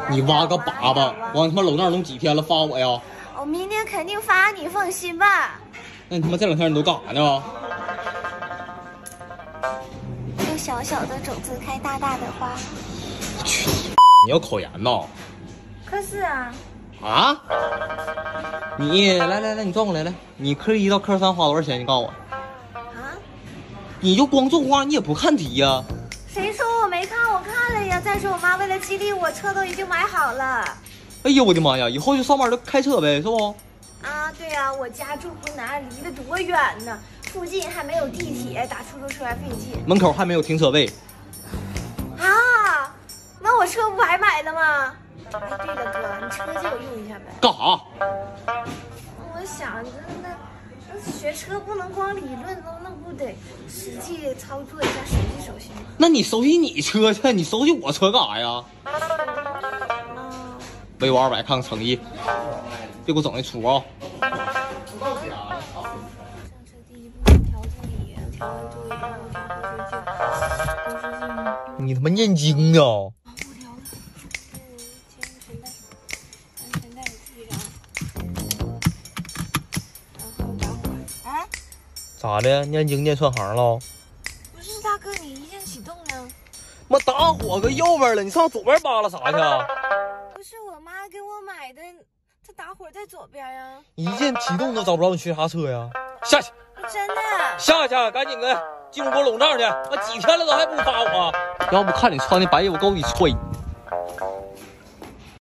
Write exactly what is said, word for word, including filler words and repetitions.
你挖个粑粑，往他妈楼那儿弄几天了，发我呀？ 我明天肯定发你，放心吧。 那你他妈这两天你都干啥呢？ 用小小的种子开大大的花。 去，你要考研呐？ 可是啊。 啊？你来来来，你转过来来，你科一到科三花多少钱？你告诉我。 啊？ 你就光做花，你也不看题呀？ 谁说我没看？我看了呀。再说我妈为了激励我，车都已经买好了。 哎呀，我的妈呀！以后就上班就开车呗，是不？ 啊，对呀、啊，我家住湖南，离得多远呢？附近还没有地铁，打出租车还费劲。 门口还没有停车位。 啊？那我车不还买了吗？哎，对了哥，你车借我用一下呗。 干啥？ 我想着那那学车不能光理论，那那不得实际操作一下手机手续吗？ 那你熟悉你车去，你熟悉我车干啥呀？微我二百看看诚意，别给我整那出啊！ 上车第一步调座椅，调完座椅然后调后视镜，后视镜。 你他妈念经呀！ 不调了，系安全带，安全带系上，然后打火。哎， 咋的？念经念串行了？ 不是大哥，你一键启动呢？ 妈打火搁右边了，你上左边扒拉啥去？ 不是我妈给我买的，这打火在左边呀。 一键启动都找不着你学啥车呀？下去！ 真的？ 下去，赶紧的进屋给我笼罩去！妈几天了都还不发我，要不看你穿的白衣服够你吹。